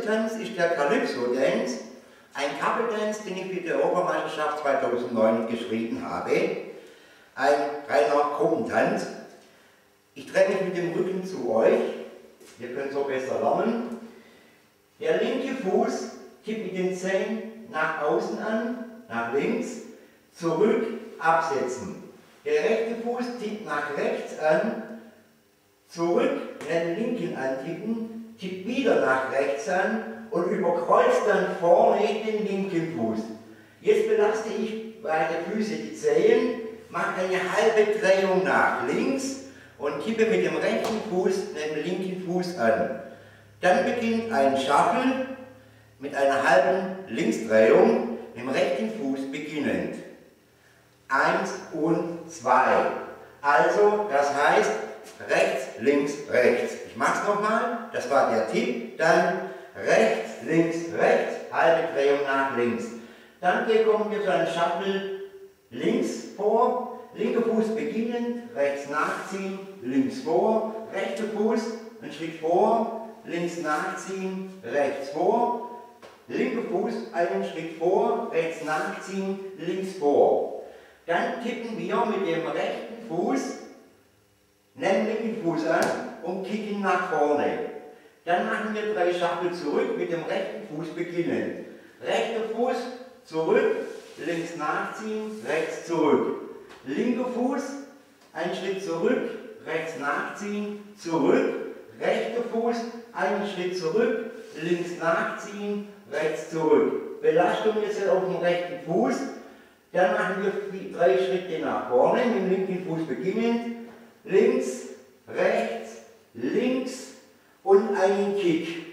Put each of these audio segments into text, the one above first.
erste Tanz ist der Calypso Dance, ein Couple Dance, den ich für die Europameisterschaft 2009 geschrieben habe. Ein reiner Gruppentanz. Ich drehe mich mit dem Rücken zu euch. Ihr könnt so besser lernen. Der linke Fuß kippt mit den Zehen nach außen an, nach links, zurück, absetzen. Der rechte Fuß tippt nach rechts an, zurück, den linken antippen, tippt wieder nach rechts an und überkreuzt dann vorne den linken Fuß. Jetzt belaste ich beide Füße die Zehen, mache eine halbe Drehung nach links und tippe mit dem rechten Fuß den linken Fuß an. Dann beginnt ein Shuffle mit einer halben Linksdrehung, mit dem rechten Fuß beginnend. 1 und 2. Also, das heißt rechts, links, rechts. Ich mache es nochmal, das war der Tipp. Dann rechts, links, rechts, halbe Drehung nach links. Dann kommen wir zu einem Shuffle links vor, linker Fuß beginnend, rechts nachziehen, links vor, rechter Fuß, einen Schritt vor, links nachziehen, rechts vor, linker Fuß, einen Schritt vor, rechts nachziehen, links vor. Dann tippen wir mit dem rechten Fuß den linken Fuß an und kicken nach vorne. Dann machen wir 3 Shuffle zurück mit dem rechten Fuß beginnen. Rechter Fuß zurück, links nachziehen, rechts zurück. Linker Fuß, einen Schritt zurück, rechts nachziehen, zurück. Rechter Fuß, einen Schritt zurück, links nachziehen, rechts zurück. Belastung ist auf dem rechten Fuß. Dann machen wir 3 Schritte nach vorne, mit dem linken Fuß beginnend. Links, rechts, links und einen Kick.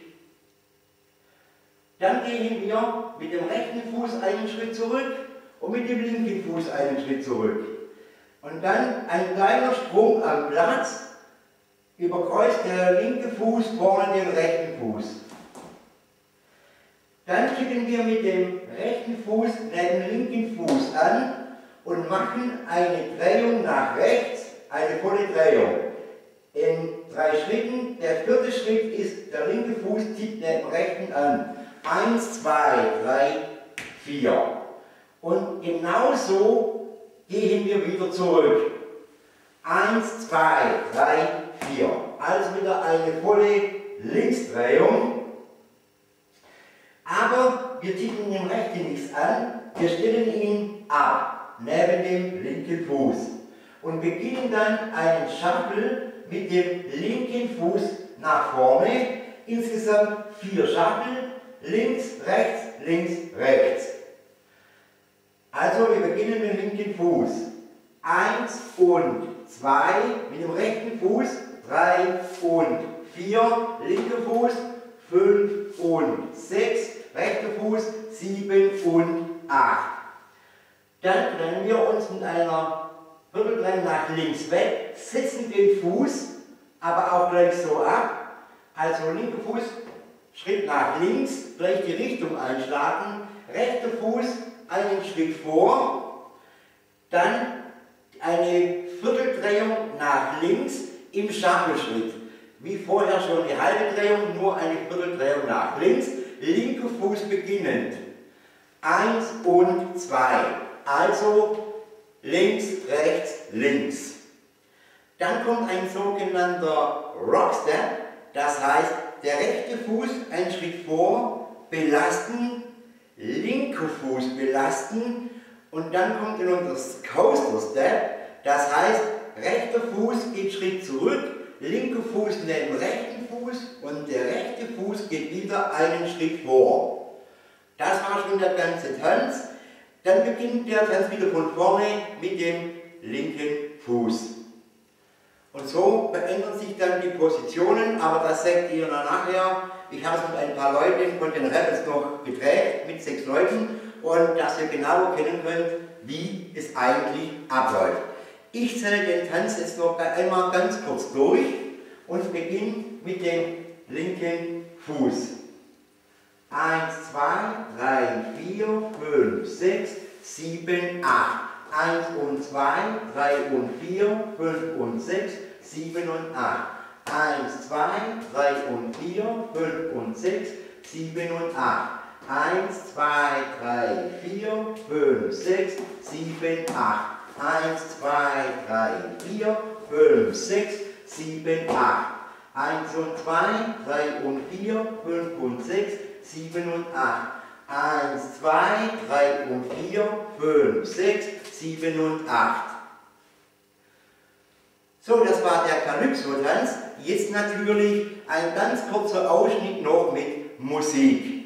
Dann gehen wir mit dem rechten Fuß einen Schritt zurück und mit dem linken Fuß einen Schritt zurück. Und dann ein kleiner Sprung am Platz, überkreuzt der linke Fuß vorne den rechten Fuß. Dann kippen wir mit dem rechten Fuß den linken Fuß an und machen eine Drehung nach rechts, eine volle Drehung. In 3 Schritten, der 4. Schritt ist, der linke Fuß tippt den rechten an. 1, 2, 3, 4. Und genauso gehen wir wieder zurück. 1, 2, 3, 4. Also wieder eine volle Linksdrehung. Aber wir tippen den rechten nichts an, wir stellen ihn ab, neben dem linken Fuß. Und beginnen dann einen Shuffle mit dem linken Fuß nach vorne. Insgesamt 4 Shuffle, links, rechts. Also wir beginnen mit dem linken Fuß. 1 und 2, mit dem rechten Fuß 3 und 4, linker Fuß 5 und 6, rechter Fuß 7 und 8. Dann drehen wir uns mit einer Vierteldrehung nach links weg, setzen den Fuß aber auch gleich so ab. Also linker Fuß, Schritt nach links, gleich die Richtung einschlagen, rechter Fuß einen Schritt vor, dann eine Vierteldrehung nach links im Shuffle-Schritt. Wie vorher schon die halbe Drehung, nur eine Vierteldrehung nach links, linker Fuß beginnend. 1 und 2. Also links, rechts, links. Dann kommt ein sogenannter Rockstep, das heißt, der rechte Fuß einen Schritt vor, belasten, linker Fuß belasten und dann kommt in unser Coaster Step, das heißt, rechter Fuß geht Schritt zurück, linker Fuß neben rechten Fuß und der rechte Fuß geht wieder einen Schritt vor. Das war schon der ganze Tanz. Dann beginnt der Tanz wieder von vorne mit dem linken Fuß. Und so verändern sich dann die Positionen, aber das seht ihr nachher. Ich habe es mit ein paar Leuten von den Rebels noch gedreht, mit 6 Leuten, und dass ihr genau erkennen könnt, wie es eigentlich abläuft. Ich zähle den Tanz jetzt noch einmal ganz kurz durch und beginne mit dem linken Fuß. 1, 2, 3, 4, 5, 6, 7, 8. 1 und 2, 3 und 4, 5 und 6, 7 und 8. 1, 2, 3 und 4, 5 und 6, 7 und 8. 1, 2, 3, 4, 5, 6, 7, 8. 1, 2, 3, 4, 5, 6, 7, 8. 1 und 2, 3 und 4, 5 und 6, 7 und 8. 1, 2, 3 und 4, 5, 6, 7 und 8. So, das war der Calypso-Tanz. Jetzt natürlich ein ganz kurzer Ausschnitt noch mit Musik.